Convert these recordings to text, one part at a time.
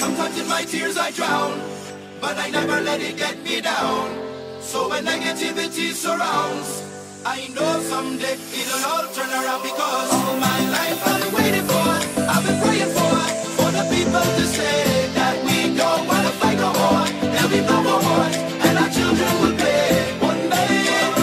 Sometimes in my tears I drown, but I never let it get me down. So when negativity surrounds, I know someday it'll all turn around, because all my life I've been waiting for, I've been praying for the people to say that we don't want to fight no more. There'll be no more wars, and our children will pay one day.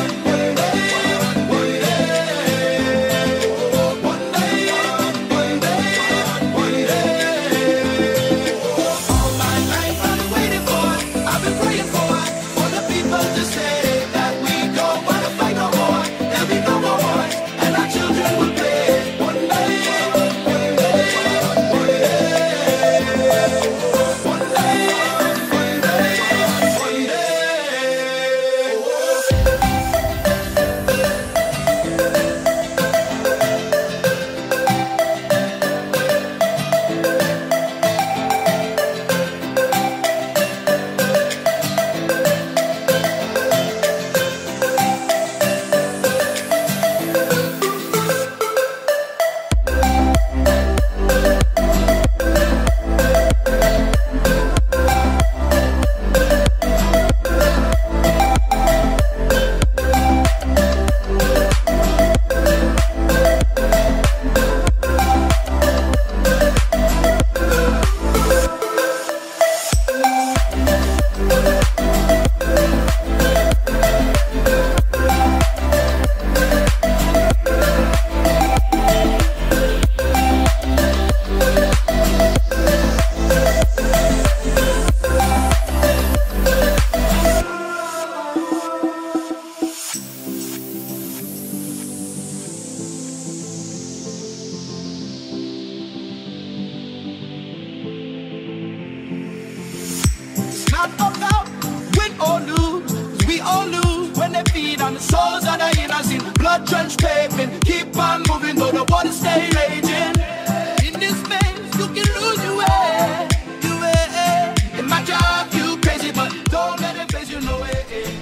Not about win or lose, we all lose when they feed on the souls of the innocent. Blood drenched pavement, keep on moving though the water stay raging. In this maze, you can lose your way, your way. It might drive you crazy, but don't let it face you, no way.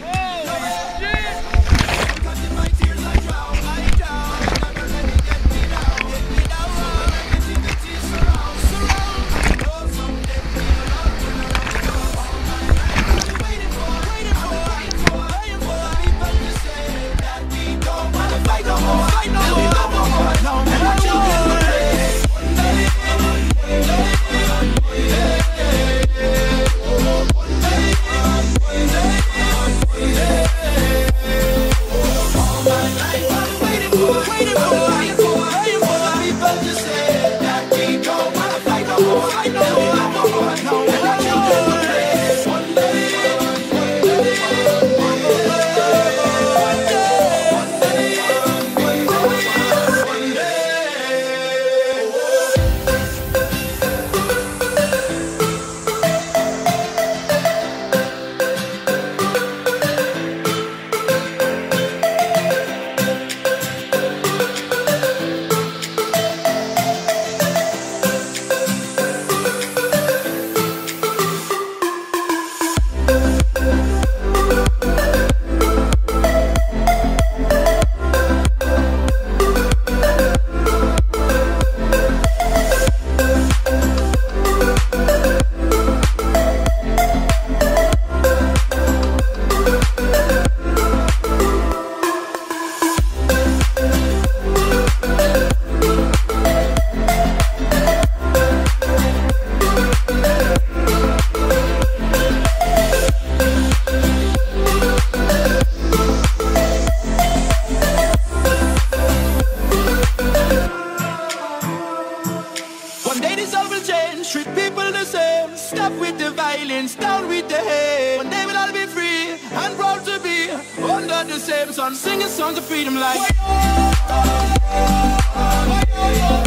Sometimes in my tears I drown, never let it get me down, negativity surround. I know someday we'll all turn around. Waiting for people to say that we don't wanna fight no more. There'll be no more wars, and our children will play one day. All my life I'm waiting for people to say that we don't wanna fight no more. There'll be no more wars, and our children will play one day. One day this all will change, treat people the same. Stop with the violence, down with the hate. One day we'll all be free and proud to be under the same sun, singing songs of freedom like